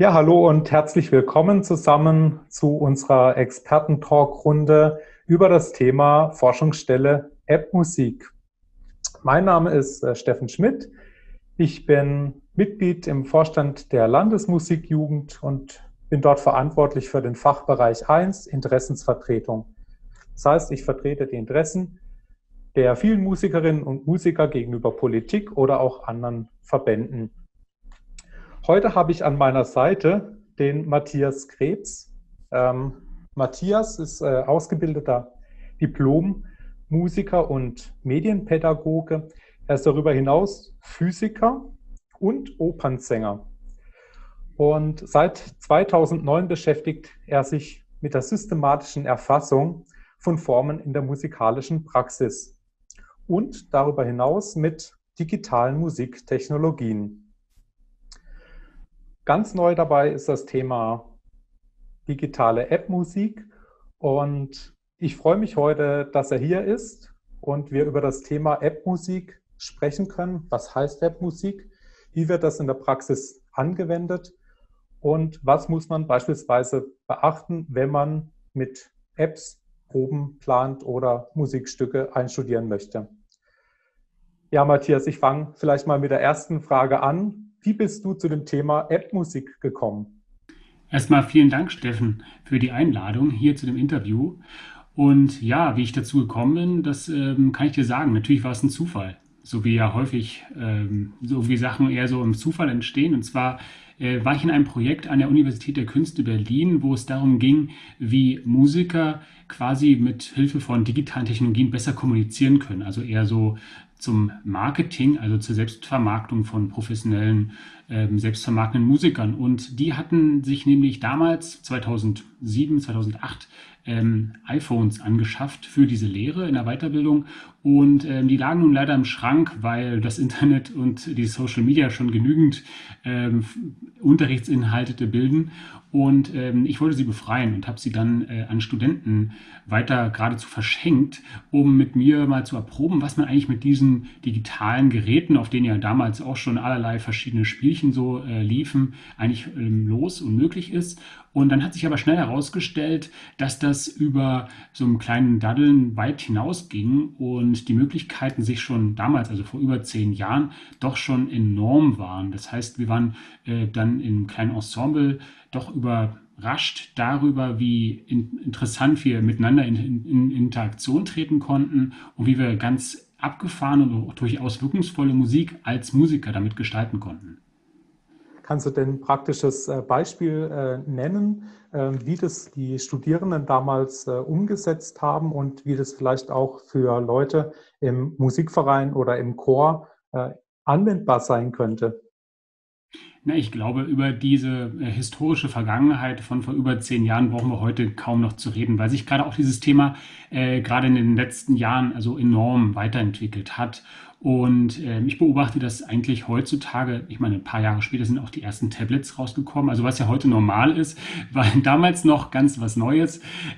Ja, hallo und herzlich willkommen zusammen zu unserer Experten-Talk-Runde über das Thema Forschungsstelle App-Musik. Mein Name ist Steffen Schmidt. Ich bin Mitglied im Vorstand der Landesmusikjugend und bin dort verantwortlich für den Fachbereich 1 Interessensvertretung. Das heißt, ich vertrete die Interessen der vielen Musikerinnen und Musiker gegenüber Politik oder auch anderen Verbänden. Heute habe ich an meiner Seite den Matthias Krebs. Matthias ist ausgebildeter Diplom-Musiker und Medienpädagoge. Er ist darüber hinaus Physiker und Opernsänger. Und seit 2009 beschäftigt er sich mit der systematischen Erfassung von Formen in der musikalischen Praxis und darüber hinaus mit digitalen Musiktechnologien. Ganz neu dabei ist das Thema digitale App-Musik und ich freue mich heute, dass er hier ist und wir über das Thema App-Musik sprechen können. Was heißt App-Musik? Wie wird das in der Praxis angewendet? Und was muss man beispielsweise beachten, wenn man mit Apps Proben plant oder Musikstücke einstudieren möchte? Ja, Matthias, ich fange vielleicht mal mit der ersten Frage an. Wie bist du zu dem Thema App-Musik gekommen? Erstmal vielen Dank, Steffen, für die Einladung hier zu dem Interview. Und ja, wie ich dazu gekommen bin, das kann ich dir sagen. Natürlich war es ein Zufall, so wie ja häufig so wie Sachen eher so im Zufall entstehen. Und zwar war ich in einem Projekt an der Universität der Künste Berlin, wo es darum ging, wie Musiker quasi mit Hilfe von digitalen Technologien besser kommunizieren können. Also eher so zum Marketing, also zur Selbstvermarktung von professionellen, selbstvermarktenden Musikern. Und die hatten sich nämlich damals, 2007, 2008, iPhones angeschafft für diese Lehre in der Weiterbildung. Und die lagen nun leider im Schrank, weil das Internet und die Social Media schon genügend Unterrichtsinhalte bilden. Und ich wollte sie befreien und habe sie dann an Studenten weiter geradezu verschenkt, um mit mir mal zu erproben, was man eigentlich mit diesen digitalen Geräten, auf denen ja damals auch schon allerlei verschiedene Spielchen so liefen, eigentlich los und möglich ist. Und dann hat sich aber schnell herausgestellt, dass das über so einen kleinen Daddeln weit hinausging und die Möglichkeiten sich schon damals, also vor über 10 Jahren, doch schon enorm waren. Das heißt, wir waren dann im kleinen Ensemble doch überrascht darüber, wie interessant wir miteinander in Interaktion treten konnten und wie wir ganz abgefahren und auch durchaus wirkungsvolle Musik als Musiker damit gestalten konnten. Kannst du denn ein praktisches Beispiel nennen, wie das die Studierenden damals umgesetzt haben und wie das vielleicht auch für Leute im Musikverein oder im Chor anwendbar sein könnte? Na, ich glaube, über diese historische Vergangenheit von vor über 10 Jahren brauchen wir heute kaum noch zu reden, weil sich gerade auch dieses Thema gerade in den letzten Jahren also enorm weiterentwickelt hat. Und ich beobachte das eigentlich heutzutage, ich meine, ein paar Jahre später sind auch die ersten Tablets rausgekommen, also was ja heute normal ist, war damals noch ganz was Neues.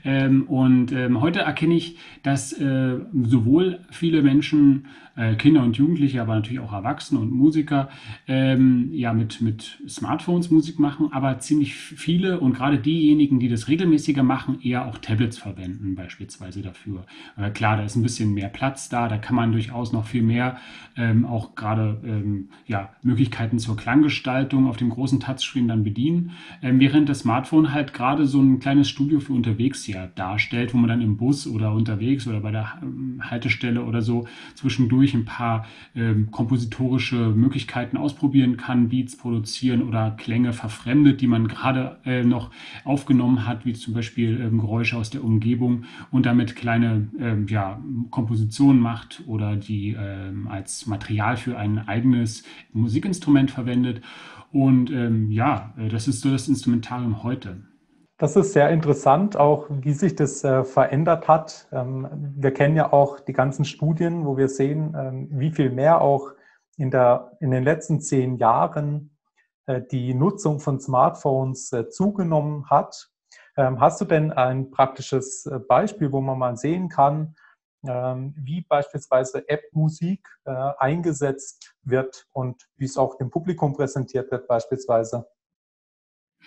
Heute erkenne ich, dass sowohl viele Menschen, Kinder und Jugendliche, aber natürlich auch Erwachsene und Musiker, ja, mit Smartphones Musik machen, aber ziemlich viele und gerade diejenigen, die das regelmäßiger machen, eher auch Tablets verwenden, beispielsweise dafür. Klar, da ist ein bisschen mehr Platz da, da kann man durchaus noch viel mehr, auch gerade ja, Möglichkeiten zur Klanggestaltung auf dem großen Touchscreen dann bedienen, während das Smartphone halt gerade so ein kleines Studio für unterwegs ja darstellt, wo man dann im Bus oder unterwegs oder bei der Haltestelle oder so zwischendurch ein paar kompositorische Möglichkeiten ausprobieren kann, Beats produzieren oder Klänge verfremdet, die man gerade noch aufgenommen hat, wie zum Beispiel Geräusche aus der Umgebung und damit kleine ja, Kompositionen macht oder die als Material für ein eigenes Musikinstrument verwendet. Und ja, das ist so das Instrumentarium heute. Das ist sehr interessant, auch wie sich das verändert hat. Wir kennen ja auch die ganzen Studien, wo wir sehen, wie viel mehr auch in den letzten 10 Jahren die Nutzung von Smartphones zugenommen hat. Hast du denn ein praktisches Beispiel, wo man mal sehen kann, wie beispielsweise App-Musik eingesetzt wird und wie es auch dem Publikum präsentiert wird beispielsweise?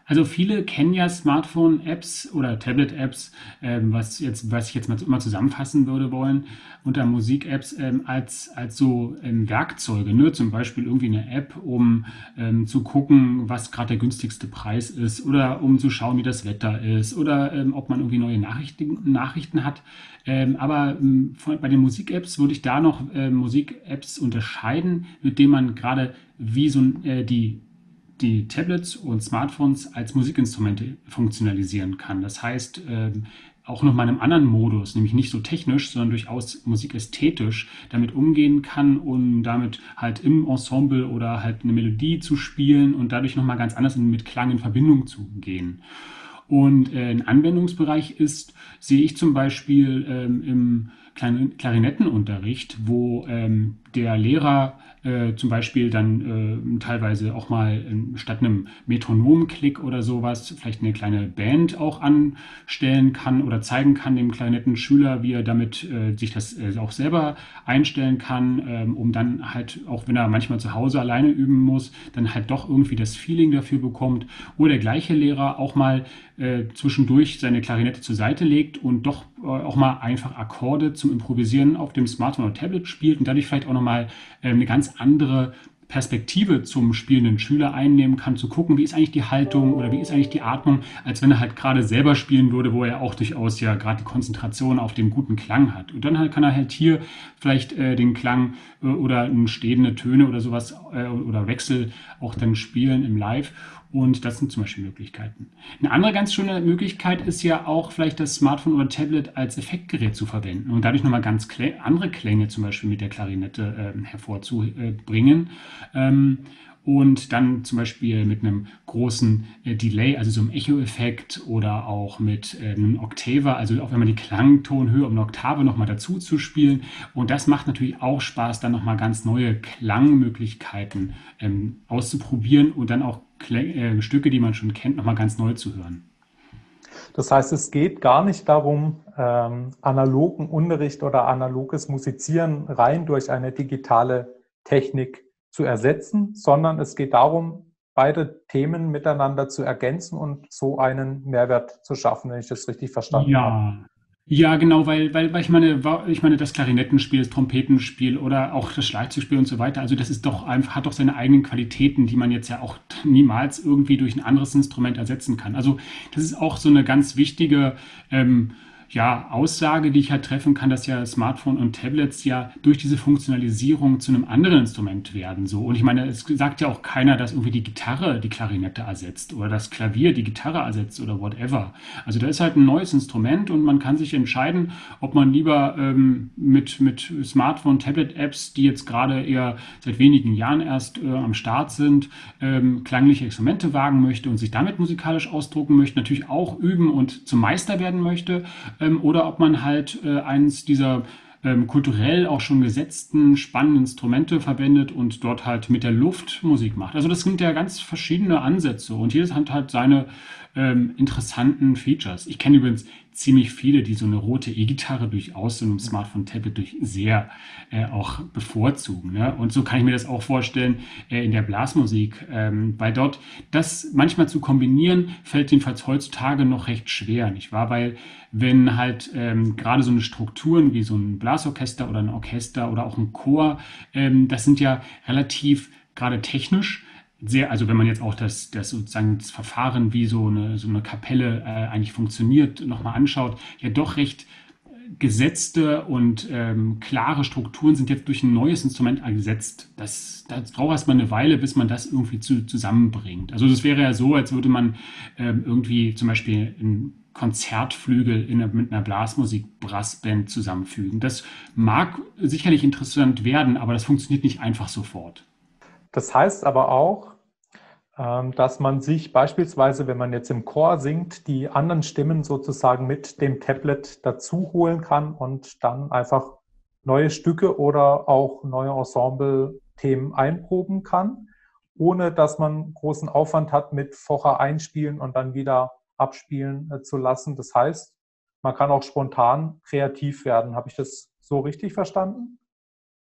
Also viele kennen ja Smartphone-Apps oder Tablet-Apps, was ich jetzt mal immer zusammenfassen würde wollen, unter Musik-Apps als so Werkzeuge, ne? Zum Beispiel irgendwie eine App, um zu gucken, was gerade der günstigste Preis ist oder um zu schauen, wie das Wetter ist oder ob man irgendwie neue Nachrichten hat. Bei den Musik-Apps würde ich da noch Musik-Apps unterscheiden, mit denen man gerade wie die Tablets und Smartphones als Musikinstrumente funktionalisieren kann. Das heißt, auch noch mal in einem anderen Modus, nämlich nicht so technisch, sondern durchaus musikästhetisch damit umgehen kann, um damit halt im Ensemble oder halt eine Melodie zu spielen und dadurch noch mal ganz anders mit Klang in Verbindung zu gehen. Und ein Anwendungsbereich sehe ich zum Beispiel im Klarinettenunterricht, wo der Lehrer zum Beispiel dann teilweise auch mal statt einem Metronomklick oder sowas vielleicht eine kleine Band auch anstellen kann oder zeigen kann dem Klarinettenschüler, wie er damit sich das auch selber einstellen kann, um dann halt, auch wenn er manchmal zu Hause alleine üben muss, dann halt doch irgendwie das Feeling dafür bekommt. Oder der gleiche Lehrer auch mal zwischendurch seine Klarinette zur Seite legt und doch auch mal einfach Akkorde zum Improvisieren auf dem Smartphone oder Tablet spielt und dadurch vielleicht auch nochmal eine ganz andere Perspektive zum spielenden Schüler einnehmen kann, zu gucken, wie ist eigentlich die Haltung oder wie ist eigentlich die Atmung, als wenn er halt gerade selber spielen würde, wo er auch durchaus ja gerade die Konzentration auf den guten Klang hat. Und dann halt kann er halt hier vielleicht den Klang oder stehende Töne oder sowas oder Wechsel auch dann spielen im Live. Und das sind zum Beispiel Möglichkeiten. Eine andere ganz schöne Möglichkeit ist ja auch vielleicht das Smartphone oder Tablet als Effektgerät zu verwenden und dadurch nochmal ganz andere Klänge zum Beispiel mit der Klarinette hervorzubringen. Und dann zum Beispiel mit einem großen Delay, also so einem Echo-Effekt oder auch mit einem Octaver, also auch wenn man die Klangtonhöhe um eine Oktave nochmal dazu zu spielen. Und das macht natürlich auch Spaß, dann nochmal ganz neue Klangmöglichkeiten auszuprobieren und dann auch Stücke, die man schon kennt, nochmal ganz neu zu hören. Das heißt, es geht gar nicht darum, analogen Unterricht oder analoges Musizieren rein durch eine digitale Technik zu ersetzen, sondern es geht darum, beide Themen miteinander zu ergänzen und so einen Mehrwert zu schaffen, wenn ich das richtig verstanden habe. Ja, ja, genau, weil ich meine, das Klarinettenspiel, das Trompetenspiel oder auch das Schlagzeugspiel und so weiter, also das ist doch einfach, hat doch seine eigenen Qualitäten, die man jetzt ja auch niemals irgendwie durch ein anderes Instrument ersetzen kann. Also das ist auch so eine ganz wichtige ja, Aussage, die ich halt treffen kann, dass ja Smartphone und Tablets ja durch diese Funktionalisierung zu einem anderen Instrument werden. So. Und ich meine, es sagt ja auch keiner, dass irgendwie die Gitarre die Klarinette ersetzt oder das Klavier die Gitarre ersetzt oder whatever. Also da ist halt ein neues Instrument und man kann sich entscheiden, ob man lieber mit Smartphone, Tablet-Apps, die jetzt gerade eher seit wenigen Jahren erst am Start sind, klangliche Experimente wagen möchte und sich damit musikalisch ausdrucken möchte, natürlich auch üben und zum Meister werden möchte, oder ob man halt eins dieser kulturell auch schon gesetzten, spannenden Instrumente verwendet und dort halt mit der Luft Musik macht. Also das sind ja ganz verschiedene Ansätze und jedes hat halt seine interessanten Features. Ich kenne übrigens ziemlich viele, die so eine rote E-Gitarre durchaus so einem Smartphone-Tablet durch sehr auch bevorzugen. Ne? Und so kann ich mir das auch vorstellen in der Blasmusik, weil dort das manchmal zu kombinieren, fällt jedenfalls heutzutage noch recht schwer, nicht wahr? Weil wenn halt gerade so eine Strukturen wie so ein Blasorchester oder ein Orchester oder auch ein Chor, das sind ja relativ gerade technisch sehr, also wenn man jetzt auch das sozusagen das Verfahren, wie so eine Kapelle eigentlich funktioniert, nochmal anschaut, ja doch recht gesetzte und klare Strukturen sind jetzt durch ein neues Instrument gesetzt. Das braucht erstmal eine Weile, bis man das irgendwie zusammenbringt. Also das wäre ja so, als würde man irgendwie zum Beispiel ein Konzertflügel mit einer Blasmusik-Brassband zusammenfügen. Das mag sicherlich interessant werden, aber das funktioniert nicht einfach sofort. Das heißt aber auch, dass man sich beispielsweise, wenn man jetzt im Chor singt, die anderen Stimmen sozusagen mit dem Tablet dazu holen kann und dann einfach neue Stücke oder auch neue Ensemble-Themen einproben kann, ohne dass man großen Aufwand hat mit vorher einspielen und dann wieder abspielen zu lassen. Das heißt, man kann auch spontan kreativ werden. Habe ich das so richtig verstanden?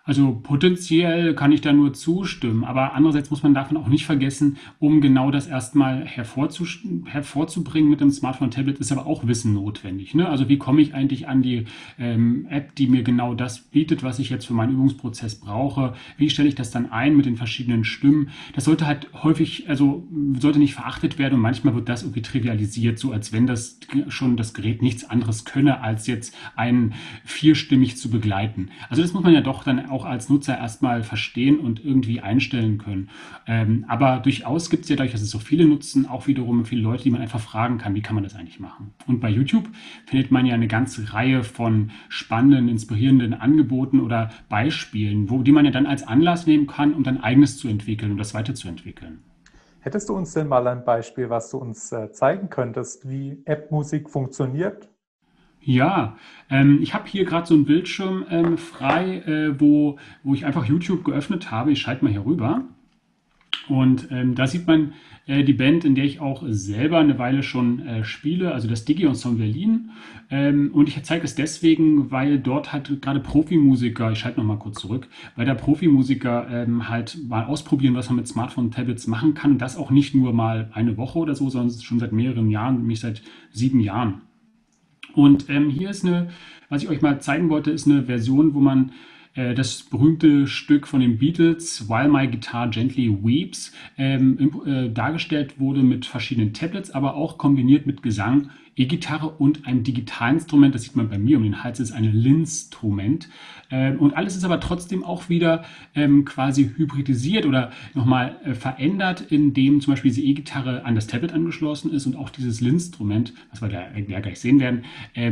Also potenziell kann ich da nur zustimmen, aber andererseits muss man davon auch nicht vergessen, um genau das erstmal hervorzubringen mit dem Smartphone, Tablet ist aber auch Wissen notwendig. Ne? Also wie komme ich eigentlich an die App, die mir genau das bietet, was ich jetzt für meinen Übungsprozess brauche? Wie stelle ich das dann ein mit den verschiedenen Stimmen? Das sollte halt häufig, also sollte nicht verachtet werden und manchmal wird das irgendwie trivialisiert, so als wenn das schon das Gerät nichts anderes könne, als jetzt einen vierstimmig zu begleiten. Also das muss man ja doch dann auch als Nutzer erstmal verstehen und irgendwie einstellen können. Aber durchaus gibt es ja dadurch, dass es so viele nutzen, auch wiederum viele Leute, die man einfach fragen kann, wie kann man das eigentlich machen? Und bei YouTube findet man ja eine ganze Reihe von spannenden, inspirierenden Angeboten oder Beispielen, die man ja dann als Anlass nehmen kann, um dann eigenes zu entwickeln und das weiterzuentwickeln. Hättest du uns denn mal ein Beispiel, was du uns zeigen könntest, wie App-Musik funktioniert? Ja, ich habe hier gerade so einen Bildschirm frei, wo ich einfach YouTube geöffnet habe. Ich schalte mal hier rüber. Und da sieht man die Band, in der ich auch selber eine Weile schon spiele, also das Digi-Ensemble Berlin. Und ich zeige es deswegen, weil dort halt gerade Profimusiker, ich schalte noch mal kurz zurück, weil da Profimusiker halt mal ausprobieren, was man mit Smartphone und Tablets machen kann. Und das auch nicht nur mal eine Woche oder so, sondern schon seit mehreren Jahren, nämlich seit 7 Jahren. Und hier ist was ich euch mal zeigen wollte, ist eine Version, wo man das berühmte Stück von den Beatles, While My Guitar Gently Weeps, dargestellt wurde mit verschiedenen Tablets, aber auch kombiniert mit Gesang, E-Gitarre und einem Digitalinstrument. Das sieht man bei mir um den Hals, ist ein Linstrument. Und alles ist aber trotzdem auch wieder quasi hybridisiert oder nochmal verändert, indem zum Beispiel diese E-Gitarre an das Tablet angeschlossen ist und auch dieses Linstrument, was wir da ja gleich sehen werden,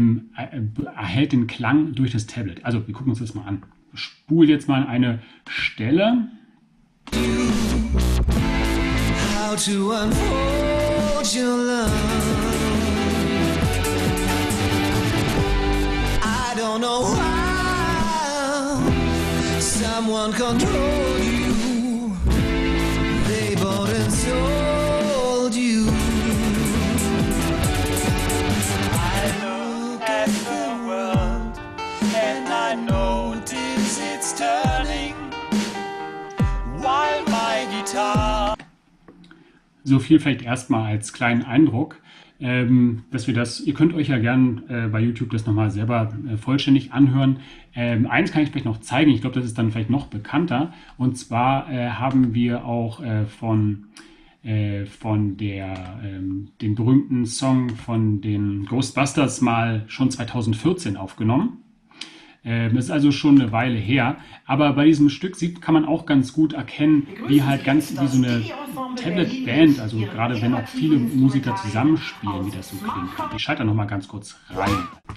erhält den Klang durch das Tablet. Also wir gucken uns das mal an. Ich spule jetzt mal eine Stelle. How to unfold your love. I don't know how someone controlled you. They bought and sold you. I look at the world and I notice it's turning while my guitar. So viel vielleicht erstmal als kleinen Eindruck, dass wir das, ihr könnt euch ja gern bei YouTube das nochmal selber vollständig anhören. Eins kann ich vielleicht noch zeigen, ich glaube, das ist dann vielleicht noch bekannter. Und zwar haben wir auch den berühmten Song von den Ghostbusters mal schon 2014 aufgenommen. Das ist also schon eine Weile her. Aber bei diesem Stück kann man auch ganz gut erkennen, wie so eine Tablet-Band, also gerade wenn auch viele Musiker zusammenspielen, wie das so klingt. Ich schalte da nochmal ganz kurz rein.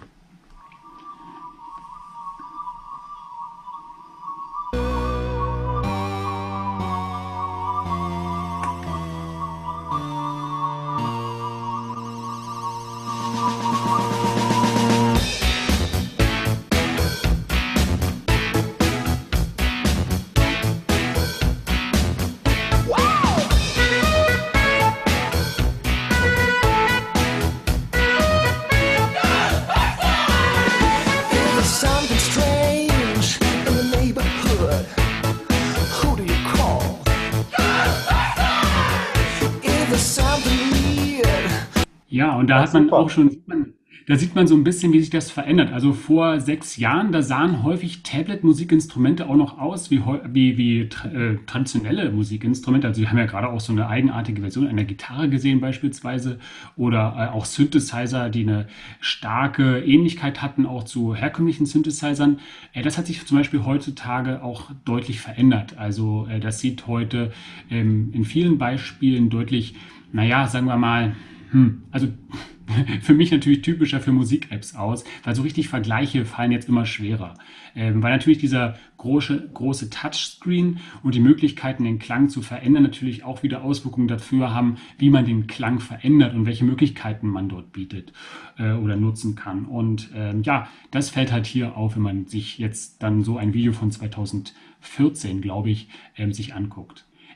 Ja, und da hat man auch schon, da sieht man so ein bisschen, wie sich das verändert. Also vor 6 Jahren, da sahen häufig Tablet-Musikinstrumente auch noch aus wie traditionelle Musikinstrumente. Also wir haben ja gerade auch so eine eigenartige Version einer Gitarre gesehen beispielsweise oder auch Synthesizer, die eine starke Ähnlichkeit hatten auch zu herkömmlichen Synthesizern. Das hat sich zum Beispiel heutzutage auch deutlich verändert. Also das sieht heute in vielen Beispielen deutlich, naja, sagen wir mal, also für mich natürlich typischer für Musik-Apps aus, weil so richtig Vergleiche fallen jetzt immer schwerer. Weil natürlich dieser große Touchscreen und die Möglichkeiten, den Klang zu verändern, natürlich auch wieder Auswirkungen dafür haben, wie man den Klang verändert und welche Möglichkeiten man dort bietet oder nutzen kann. Und ja, das fällt halt hier auf, wenn man sich jetzt dann so ein Video von 2014, glaube ich, sich anguckt.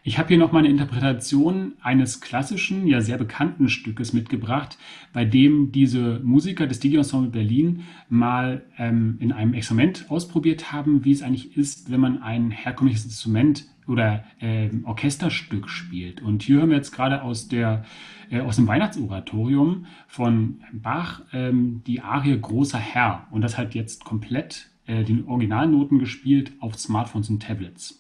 Ich habe hier noch mal eine Interpretation eines klassischen, ja sehr bekannten Stückes mitgebracht, bei dem diese Musiker des Digi-Ensemble Berlin mal in einem Experiment ausprobiert haben, wie es eigentlich ist, wenn man ein herkömmliches Instrument oder Orchesterstück spielt. Und hier hören wir jetzt gerade aus dem Weihnachtsoratorium von Bach die Arie Großer Herr. Und das halt jetzt komplett den Originalnoten gespielt auf Smartphones und Tablets.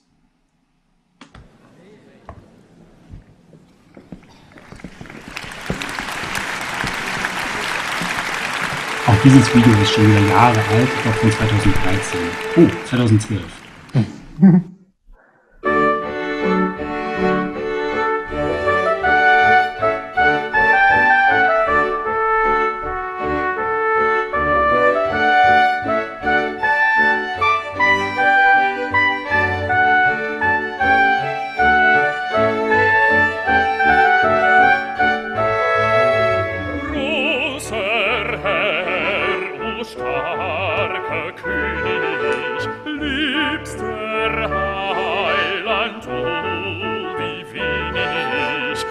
Auch dieses Video ist schon wieder Jahre alt, ich glaube von 2013. Oh, 2012. Großer Herr, o starker König, liebster Heiland, oh, wie wenig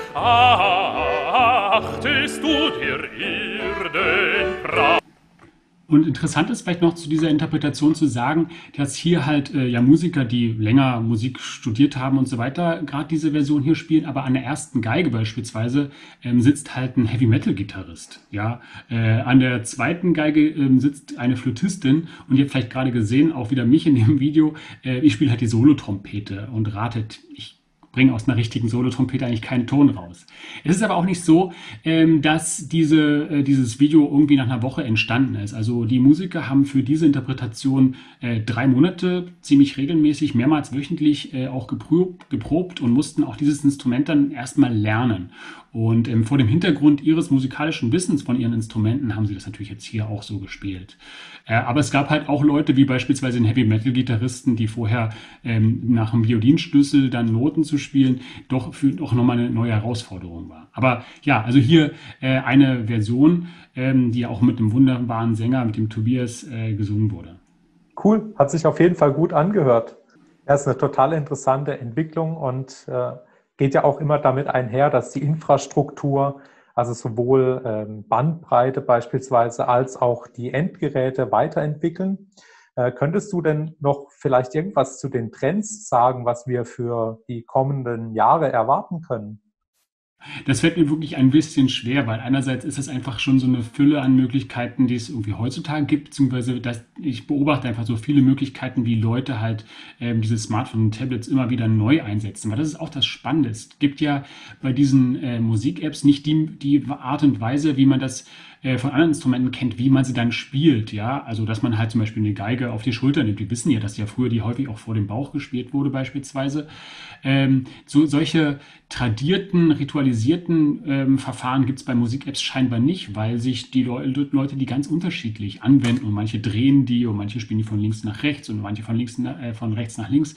achtest du der Erden Pracht. Und interessant ist vielleicht noch zu dieser Interpretation zu sagen, dass hier halt ja Musiker, die länger Musik studiert haben und so weiter, gerade diese Version hier spielen, aber an der ersten Geige beispielsweise sitzt halt ein Heavy-Metal-Gitarrist. Ja? An der zweiten Geige sitzt eine Flötistin und ihr habt vielleicht gerade gesehen, auch wieder mich in dem Video, ich spiele halt die Solotrompete und ratet, ich bringen aus einer richtigen Solotrompete eigentlich keinen Ton raus. Es ist aber auch nicht so, dass dieses Video irgendwie nach einer Woche entstanden ist. Also die Musiker haben für diese Interpretation 3 Monate ziemlich regelmäßig, mehrmals wöchentlich auch geprobt und mussten auch dieses Instrument dann erstmal lernen. Und vor dem Hintergrund ihres musikalischen Wissens von ihren Instrumenten haben sie das natürlich jetzt hier auch so gespielt. Aber es gab halt auch Leute, wie beispielsweise den Heavy-Metal-Gitarristen, die vorher nach dem Violinschlüssel dann Noten zu spielen, doch nochmal eine neue Herausforderung war. Aber ja, also hier eine Version, die auch mit einem wunderbaren Sänger, mit dem Tobias, gesungen wurde. Cool, hat sich auf jeden Fall gut angehört. Ja, ist eine total interessante Entwicklung und geht ja auch immer damit einher, dass die Infrastruktur, also sowohl Bandbreite beispielsweise als auch die Endgeräte weiterentwickeln. Könntest du denn noch vielleicht irgendwas zu den Trends sagen, was wir für die kommenden Jahre erwarten können? Das fällt mir wirklich ein bisschen schwer, weil einerseits ist es einfach schon so eine Fülle an Möglichkeiten, die es irgendwie heutzutage gibt, beziehungsweise ich beobachte einfach so viele Möglichkeiten, wie Leute halt diese Smartphones und Tablets immer wieder neu einsetzen. Weil das ist auch das Spannende. Es gibt ja bei diesen Musik-Apps nicht die Art und Weise, wie man das von anderen Instrumenten kennt, wie man sie dann spielt, ja, also dass man halt zum Beispiel eine Geige auf die Schulter nimmt. Wir wissen ja, dass ja früher die häufig auch vor dem Bauch gespielt wurde beispielsweise. Solche tradierten, ritualisierten Verfahren gibt es bei Musik-Apps scheinbar nicht, weil sich die Leute die ganz unterschiedlich anwenden und manche drehen die und manche spielen die von links nach rechts und manche von rechts nach links.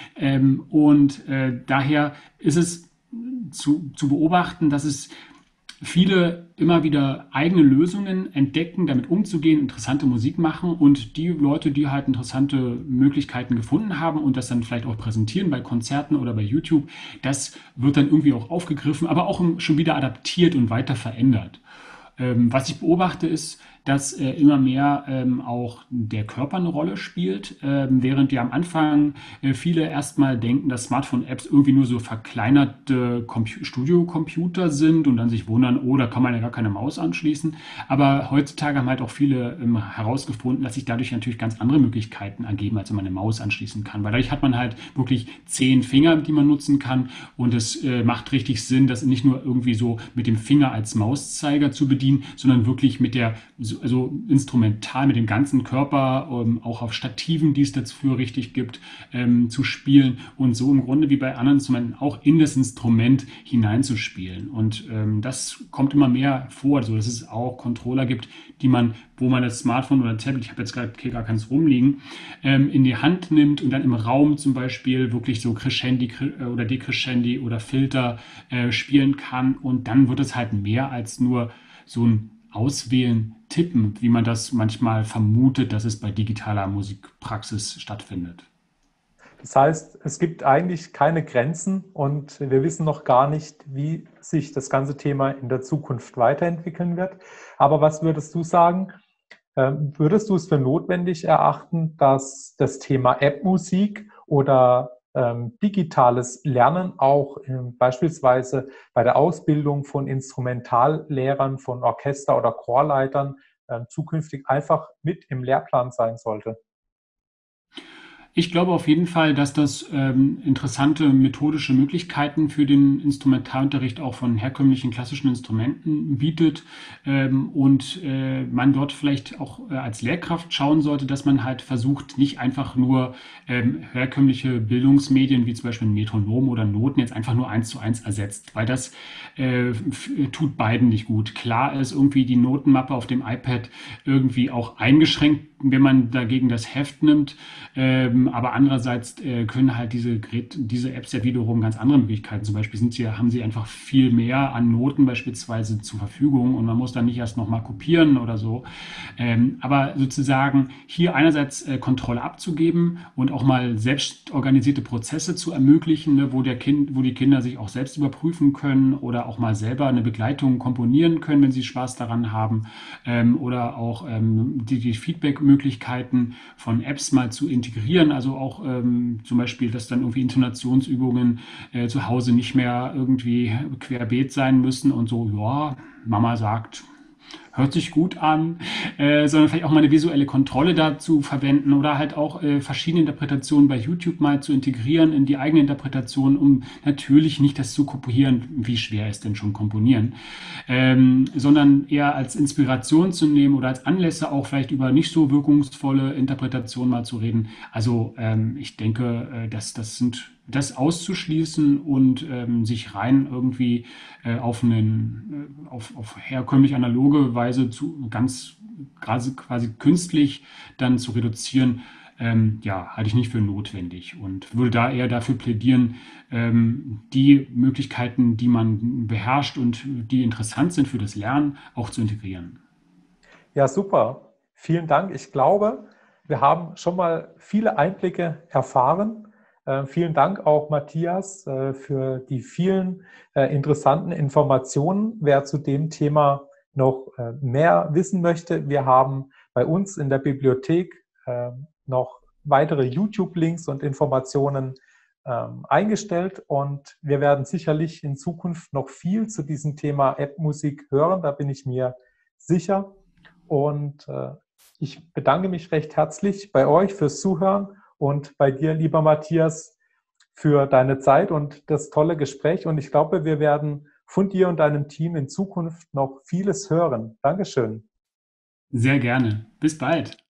Daher ist es zu beobachten, dass es viele immer wieder eigene Lösungen entdecken, damit umzugehen, interessante Musik machen und die Leute, die halt interessante Möglichkeiten gefunden haben und das dann vielleicht auch präsentieren bei Konzerten oder bei YouTube, das wird dann irgendwie auch aufgegriffen, aber auch schon wieder adaptiert und weiter verändert. Was ich beobachte, ist, dass immer mehr auch der Körper eine Rolle spielt, während ja am Anfang viele erstmal denken, dass Smartphone-Apps irgendwie nur so verkleinerte Studio-Computer sind und dann sich wundern, oh, da kann man ja gar keine Maus anschließen. Aber heutzutage haben halt auch viele herausgefunden, dass sich dadurch natürlich ganz andere Möglichkeiten ergeben, als wenn man eine Maus anschließen kann. Weil dadurch hat man halt wirklich 10 Finger, die man nutzen kann und es macht richtig Sinn, das nicht nur irgendwie so mit dem Finger als Mauszeiger zu bedienen, sondern wirklich mit der also instrumental mit dem ganzen Körper, auch auf Stativen, die es dafür richtig gibt, zu spielen und so im Grunde wie bei anderen Instrumenten auch in das Instrument hineinzuspielen. Und das kommt immer mehr vor, also dass es auch Controller gibt, wo man das Smartphone oder Tablet, ich habe jetzt gerade gar keins rumliegen, in die Hand nimmt und dann im Raum zum Beispiel wirklich so Crescendi oder Decrescendi oder Filter spielen kann und dann wird es halt mehr als nur so ein Auswählen, Tippen, wie man das manchmal vermutet, dass es bei digitaler Musikpraxis stattfindet. Das heißt, es gibt eigentlich keine Grenzen und wir wissen noch gar nicht, wie sich das ganze Thema in der Zukunft weiterentwickeln wird. Aber was würdest du sagen? Würdest du es für notwendig erachten, dass das Thema App-Musik oder digitales Lernen auch beispielsweise bei der Ausbildung von Instrumentallehrern, von Orchester- oder Chorleitern zukünftig einfach mit im Lehrplan sein sollte? Ich glaube auf jeden Fall, dass das interessante methodische Möglichkeiten für den Instrumentalunterricht auch von herkömmlichen klassischen Instrumenten bietet und man dort vielleicht auch als Lehrkraft schauen sollte, dass man halt versucht, nicht einfach nur herkömmliche Bildungsmedien wie zum Beispiel ein Metronom oder Noten jetzt einfach nur 1:1 ersetzt, weil das tut beiden nicht gut. Klar ist irgendwie die Notenmappe auf dem iPad irgendwie auch eingeschränkt, wenn man dagegen das Heft nimmt. Aber andererseits können halt diese Apps ja wiederum ganz andere Möglichkeiten. Zum Beispiel haben sie einfach viel mehr an Noten beispielsweise zur Verfügung und man muss dann nicht erst nochmal kopieren oder so. Aber sozusagen hier einerseits Kontrolle abzugeben und auch mal selbst organisierte Prozesse zu ermöglichen, ne, wo die Kinder sich auch selbst überprüfen können oder auch mal selber eine Begleitung komponieren können, wenn sie Spaß daran haben, oder auch die Feedback-Möglichkeiten von Apps mal zu integrieren, also auch zum Beispiel, dass dann irgendwie Intonationsübungen zu Hause nicht mehr irgendwie querbeet sein müssen und so, ja, Mama sagt, hört sich gut an, sondern vielleicht auch mal eine visuelle Kontrolle dazu verwenden oder halt auch verschiedene Interpretationen bei YouTube mal zu integrieren in die eigene Interpretation, um natürlich nicht das zu kopieren, wie schwer ist denn schon komponieren, sondern eher als Inspiration zu nehmen oder als Anlässe auch vielleicht über nicht so wirkungsvolle Interpretationen mal zu reden. Also ich denke, das auszuschließen und sich rein irgendwie auf herkömmlich analoge Weise quasi künstlich dann zu reduzieren, ja, halte ich nicht für notwendig und würde da eher dafür plädieren, die Möglichkeiten, die man beherrscht und die interessant sind für das Lernen, auch zu integrieren. Ja, super. Vielen Dank. Ich glaube, wir haben schon mal viele Einblicke erfahren. Vielen Dank auch, Matthias, für die vielen interessanten Informationen. Wer zu dem Thema noch mehr wissen möchte, wir haben bei uns in der Bibliothek noch weitere YouTube-Links und Informationen eingestellt und wir werden sicherlich in Zukunft noch viel zu diesem Thema App-Musik hören, da bin ich mir sicher. Und ich bedanke mich recht herzlich bei euch fürs Zuhören und bei dir, lieber Matthias, für deine Zeit und das tolle Gespräch. Und ich glaube, wir werden von dir und deinem Team in Zukunft noch vieles hören. Dankeschön. Sehr gerne. Bis bald.